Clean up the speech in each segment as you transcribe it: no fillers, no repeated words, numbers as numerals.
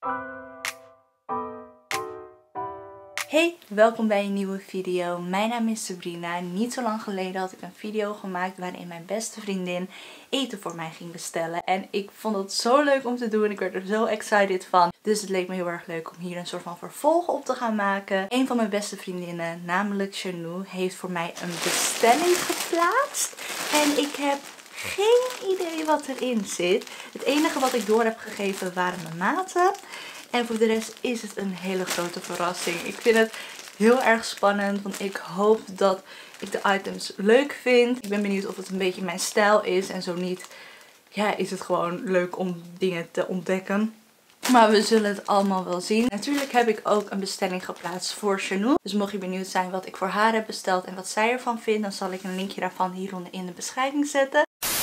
Hey, welkom bij een nieuwe video. Mijn naam is Sabrina. Niet zo lang geleden had ik een video gemaakt waarin mijn beste vriendin eten voor mij ging bestellen. En ik vond het zo leuk om te doen. Ik werd er zo excited van. Dus het leek me heel erg leuk om hier een soort van vervolg op te gaan maken. Een van mijn beste vriendinnen, namelijk Shanu, heeft voor mij een bestelling geplaatst. En ik heb geen idee wat erin zit. Het enige wat ik door heb gegeven waren mijn maten. En voor de rest is het een hele grote verrassing. Ik vind het heel erg spannend, want ik hoop dat ik de items leuk vind. Ik ben benieuwd of het een beetje mijn stijl is. En zo niet, ja, is het gewoon leuk om dingen te ontdekken. Maar we zullen het allemaal wel zien. Natuurlijk heb ik ook een bestelling geplaatst voor Shanu. Dus mocht je benieuwd zijn wat ik voor haar heb besteld en wat zij ervan vindt, dan zal ik een linkje daarvan hieronder in de beschrijving zetten.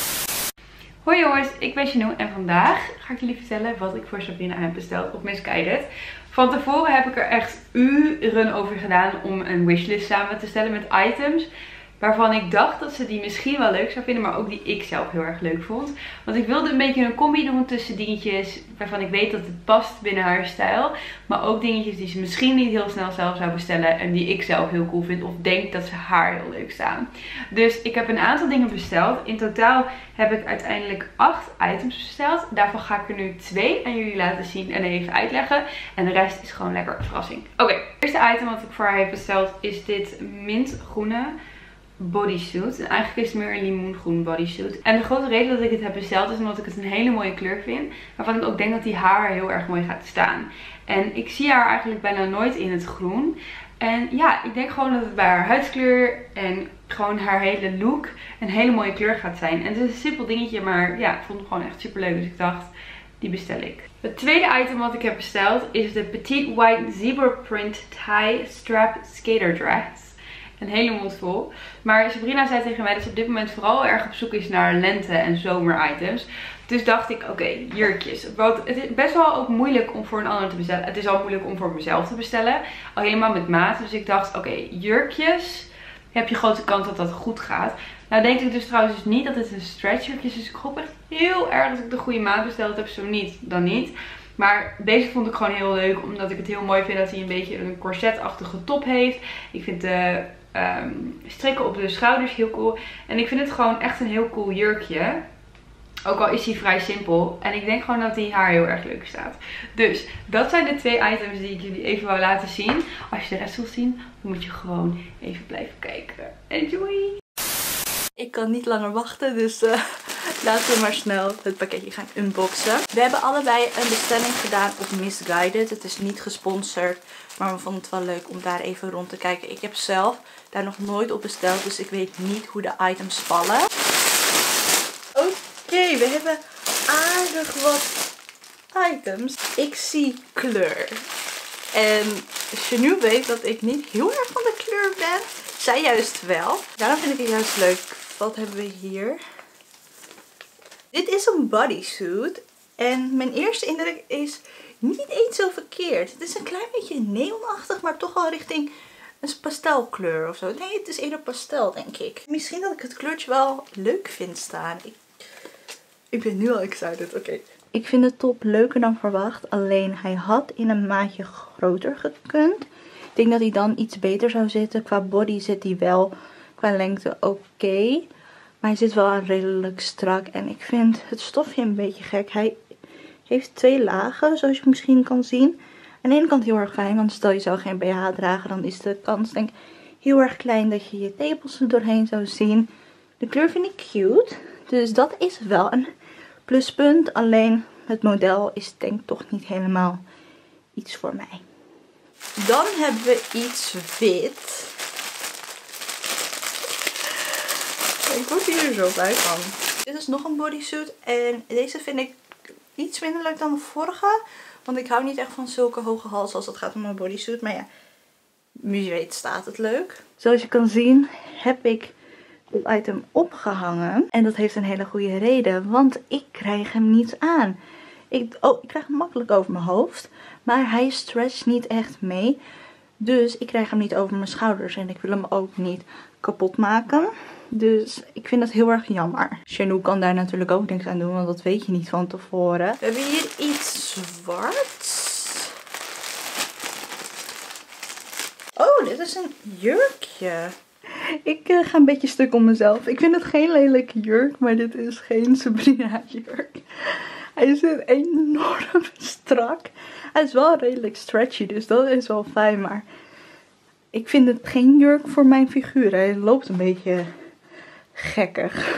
Hoi jongens, ik ben Shanu en vandaag ga ik jullie vertellen wat ik voor Sabrina heb besteld op Missguided. Van tevoren heb ik er echt uren over gedaan om een wishlist samen te stellen met items waarvan ik dacht dat ze die misschien wel leuk zou vinden, maar ook die ik zelf heel erg leuk vond. Want ik wilde een beetje een combi doen tussen dingetjes waarvan ik weet dat het past binnen haar stijl, maar ook dingetjes die ze misschien niet heel snel zelf zou bestellen en die ik zelf heel cool vind of denk dat ze haar heel leuk staan. Dus ik heb een aantal dingen besteld. In totaal heb ik uiteindelijk 8 items besteld. Daarvan ga ik er nu 2 aan jullie laten zien en even uitleggen. En de rest is gewoon lekker een verrassing. Oké, het eerste item wat ik voor haar heb besteld is dit mintgroene bodysuit. En eigenlijk is het meer een limoengroen bodysuit. En de grote reden dat ik het heb besteld is omdat ik het een hele mooie kleur vind. Waarvan ik ook denk dat die haar heel erg mooi gaat staan. En ik zie haar eigenlijk bijna nooit in het groen. En ja, ik denk gewoon dat het bij haar huidskleur en gewoon haar hele look een hele mooie kleur gaat zijn. En het is een simpel dingetje, maar ja, ik vond het gewoon echt super leuk. Dus ik dacht, die bestel ik. Het tweede item wat ik heb besteld is de Petite White Zebra Print Tie Strap Skater Dress. Een hele mond vol. Maar Sabrina zei tegen mij dat ze op dit moment vooral erg op zoek is naar lente- en zomer items. Dus dacht ik, oké, jurkjes. Want het is best wel ook moeilijk om voor een ander te bestellen. Het is al moeilijk om voor mezelf te bestellen. Al helemaal met maat. Dus ik dacht, oké, jurkjes. Heb je grote kans dat dat goed gaat. Nou denk ik dus trouwens dus niet dat het een stretch jurkje is. Dus ik hoop echt heel erg dat ik de goede maat besteld heb. Zo niet, dan niet. Maar deze vond ik gewoon heel leuk. Omdat ik het heel mooi vind dat hij een beetje een corsetachtige top heeft. Ik vind de strikken op de schouders heel cool. En ik vind het gewoon echt een heel cool jurkje. Ook al is hij vrij simpel. En ik denk gewoon dat hij haar heel erg leuk staat. Dus dat zijn de 2 items die ik jullie even wou laten zien. Als je de rest wilt zien, dan moet je gewoon even blijven kijken. Enjoy! Ik kan niet langer wachten, dus laten we maar snel het pakketje gaan unboxen. We hebben allebei een bestelling gedaan op Missguided. Het is niet gesponsord, maar we vonden het wel leuk om daar even rond te kijken. Ik heb zelf daar nog nooit op besteld, dus ik weet niet hoe de items vallen. Oké, we hebben aardig wat items. Ik zie kleur. En Shanu weet dat ik niet heel erg van de kleur ben. Zij juist wel. Daarom vind ik het juist leuk. Wat hebben we hier? Dit is een bodysuit. En mijn eerste indruk is niet eens zo verkeerd. Het is een klein beetje neonachtig, maar toch wel richting een pastelkleur of zo. Nee, het is eerder pastel, denk ik. Misschien dat ik het kleurtje wel leuk vind staan. Ik ben nu al excited. Oké. Ik vind de top leuker dan verwacht. Alleen hij had in een maatje groter gekund. Ik denk dat hij dan iets beter zou zitten. Qua body zit hij wel qua lengte oké. Maar hij zit wel redelijk strak. En ik vind het stofje een beetje gek. Hij heeft 2 lagen, zoals je misschien kan zien. Aan de ene kant heel erg fijn. Want stel je zou geen BH dragen, dan is de kans denk ik heel erg klein dat je je tepels er doorheen zou zien. De kleur vind ik cute. Dus dat is wel een pluspunt. Alleen het model is denk ik toch niet helemaal iets voor mij. Dan hebben we iets wit. Ik word hier zo blij van. Dit is nog een bodysuit. En deze vind ik iets minder leuk dan de vorige. Want ik hou niet echt van zulke hoge hals als het gaat om een bodysuit. Maar ja, wie weet staat het leuk. Zoals je kan zien heb ik het item opgehangen. En dat heeft een hele goede reden. Want ik krijg hem niet aan. Ik krijg hem makkelijk over mijn hoofd. Maar hij stretcht niet echt mee. Dus ik krijg hem niet over mijn schouders. En ik wil hem ook niet kapot maken. Dus ik vind dat heel erg jammer. Shanu kan daar natuurlijk ook niks aan doen. Want dat weet je niet van tevoren. We hebben hier iets zwarts. Oh, dit is een jurkje. Ik ga een beetje stuk om mezelf. Ik vind het geen lelijke jurk, maar dit is geen Sabrina jurk. Hij zit enorm strak. Hij is wel redelijk stretchy, dus dat is wel fijn. Maar ik vind het geen jurk voor mijn figuur. Hij loopt een beetje gekkig.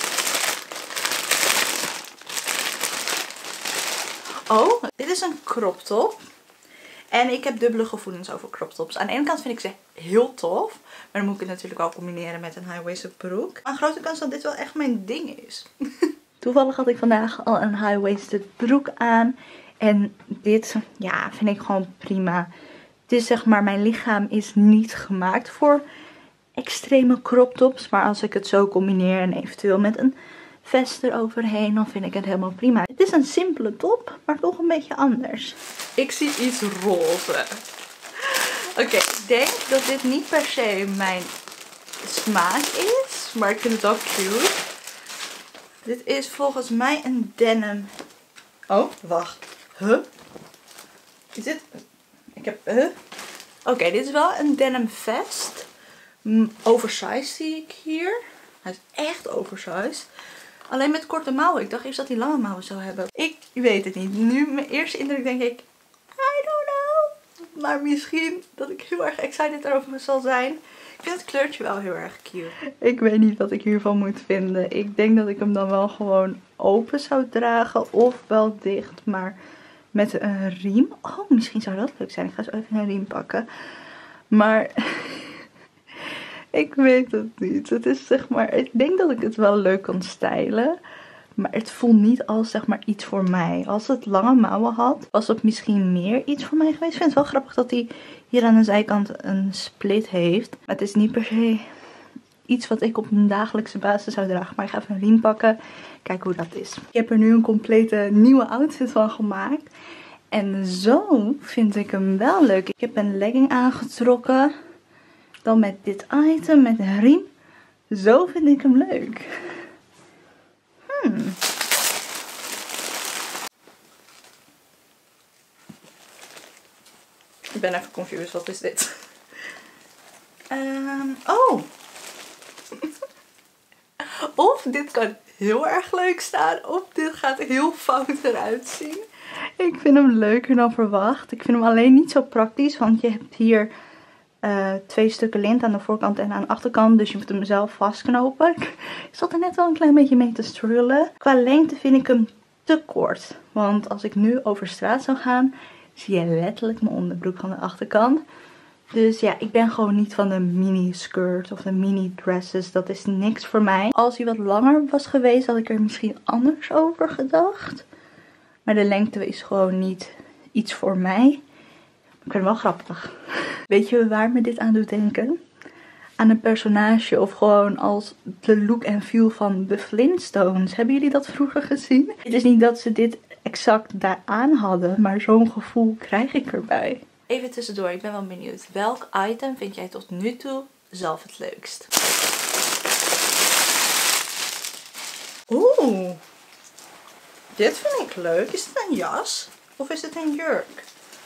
Oh, dit is een crop top. En ik heb dubbele gevoelens over crop tops. Aan de ene kant vind ik ze heel tof. Maar dan moet ik het natuurlijk wel combineren met een high-waisted broek. Maar een grote kans dat dit wel echt mijn ding is. Toevallig had ik vandaag al een high-waisted broek aan. En dit, ja, vind ik gewoon prima. Het is zeg maar, mijn lichaam is niet gemaakt voor extreme crop tops. Maar als ik het zo combineer en eventueel met een vest eroverheen, dan vind ik het helemaal prima. Het is een simpele top, maar toch een beetje anders. Ik zie iets roze. Oké, ik denk dat dit niet per se mijn smaak is, maar ik vind het wel cute. Dit is volgens mij een denim. Oh, wacht. Huh? Is dit? Ik heb... Oké, dit is wel een denim vest. Oversized zie ik hier. Hij is echt oversized. Alleen met korte mouwen. Ik dacht eerst dat hij lange mouwen zou hebben. Ik weet het niet. Nu, mijn eerste indruk denk ik, I don't know. Maar misschien dat ik heel erg excited erover zal zijn. Ik vind het kleurtje wel heel erg cute. Ik weet niet wat ik hiervan moet vinden. Ik denk dat ik hem dan wel gewoon open zou dragen. Of wel dicht, maar met een riem. Oh, misschien zou dat leuk zijn. Ik ga zo even een riem pakken. Maar... ik weet het niet. Het is zeg maar, ik denk dat ik het wel leuk kan stylen. Maar het voelt niet als zeg maar iets voor mij. Als het lange mouwen had, was het misschien meer iets voor mij geweest. Ik vind het wel grappig dat hij hier aan de zijkant een split heeft. Maar het is niet per se iets wat ik op een dagelijkse basis zou dragen. Maar ik ga even een riem pakken. Kijken hoe dat is. Ik heb er nu een complete nieuwe outfit van gemaakt. En zo vind ik hem wel leuk. Ik heb een legging aangetrokken. Dan met dit item, met een riem. Zo vind ik hem leuk. Ik ben even confused. Wat is dit? Oh. Of dit kan heel erg leuk staan. Of dit gaat heel fout eruit zien. Ik vind hem leuker dan verwacht. Ik vind hem alleen niet zo praktisch. Want je hebt hier... 2 stukken lint aan de voorkant en aan de achterkant. Dus je moet hem zelf vastknopen. Ik zat er net wel een klein beetje mee te strullen. Qua lengte vind ik hem te kort. Want als ik nu over straat zou gaan, zie je letterlijk mijn onderbroek van de achterkant. Dus ja, ik ben gewoon niet van de mini skirt of de mini dresses. Dat is niks voor mij. Als hij wat langer was geweest, had ik er misschien anders over gedacht. Maar de lengte is gewoon niet iets voor mij. Ik vind het wel grappig. Weet je waar me dit aan doet denken? Aan een personage of gewoon als de look en feel van de Flintstones. Hebben jullie dat vroeger gezien? Het is niet dat ze dit exact daaraan hadden, maar zo'n gevoel krijg ik erbij. Even tussendoor, ik ben wel benieuwd. Welk item vind jij tot nu toe zelf het leukst? Oeh, dit vind ik leuk. Is het een jas of is het een jurk?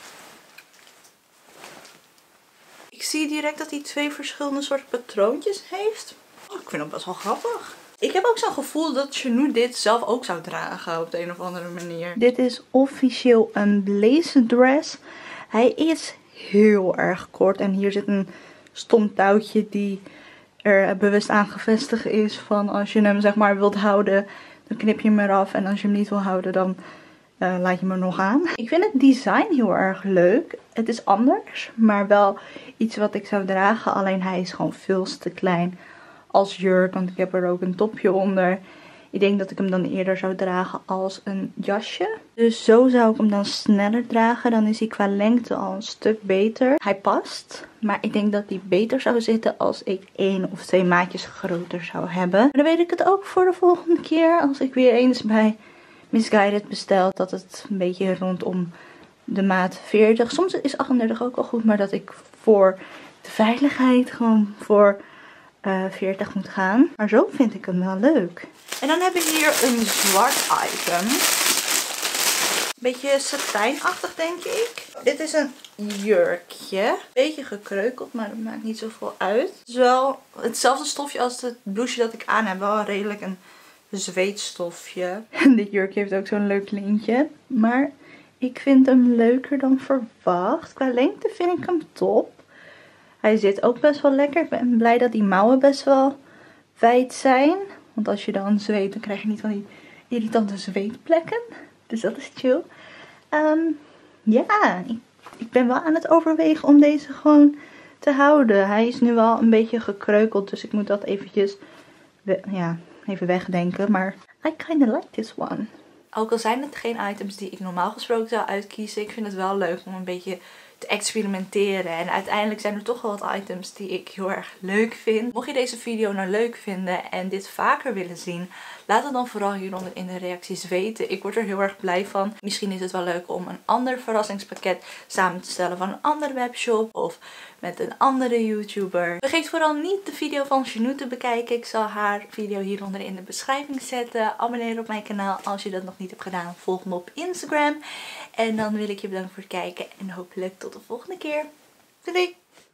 Ik zie direct dat hij 2 verschillende soorten patroontjes heeft. Oh, ik vind dat best wel grappig. Ik heb ook zo'n gevoel dat Shanu dit zelf ook zou dragen op de een of andere manier. Dit is officieel een blazer dress. Hij is heel erg kort en hier zit een stom touwtje die er bewust aan gevestigd is van als je hem zeg maar wilt houden, dan knip je hem eraf en als je hem niet wil houden dan laat je me nog aan. Ik vind het design heel erg leuk. Het is anders, maar wel iets wat ik zou dragen. Alleen hij is gewoon veel te klein als jurk, want ik heb er ook een topje onder. Ik denk dat ik hem dan eerder zou dragen als een jasje. Dus zo zou ik hem dan sneller dragen. Dan is hij qua lengte al een stuk beter. Hij past, maar ik denk dat hij beter zou zitten als ik 1 of 2 maatjes groter zou hebben. Maar dan weet ik het ook voor de volgende keer als ik weer eens bij Missguided besteld, dat het een beetje rondom de maat 40. Soms is 38 ook wel goed, maar dat ik voor de veiligheid gewoon voor 40 moet gaan. Maar zo vind ik hem wel leuk. En dan hebben we hier een zwart item. Beetje satijnachtig, denk ik. Dit is een jurkje. Beetje gekreukeld, maar dat maakt niet zoveel uit. Het is wel hetzelfde stofje als het blouseje dat ik aan heb. Wel redelijk een zweetstofje. En dit jurkje heeft ook zo'n leuk lintje. Maar ik vind hem leuker dan verwacht. Qua lengte vind ik hem top. Hij zit ook best wel lekker. Ik ben blij dat die mouwen best wel wijd zijn. Want als je dan zweet, dan krijg je niet van die irritante zweetplekken. Dus dat is chill. Ja, ik ben wel aan het overwegen om deze gewoon te houden. Hij is nu wel een beetje gekreukeld, dus ik moet dat eventjes even wegdenken. Maar I kinda like this one. Ook al zijn het geen items die ik normaal gesproken zou uitkiezen, ik vind het wel leuk om een beetje te experimenteren. En uiteindelijk zijn er toch wel wat items die ik heel erg leuk vind. Mocht je deze video nou leuk vinden en dit vaker willen zien, laat het dan vooral hieronder in de reacties weten. Ik word er heel erg blij van. Misschien is het wel leuk om een ander verrassingspakket samen te stellen van een andere webshop of met een andere YouTuber. Vergeet vooral niet de video van Genoe te bekijken. Ik zal haar video hieronder in de beschrijving zetten. Abonneer op mijn kanaal als je dat nog niet hebt gedaan. Volg me op Instagram. En dan wil ik je bedanken voor het kijken en hopelijk tot de volgende keer. Doei!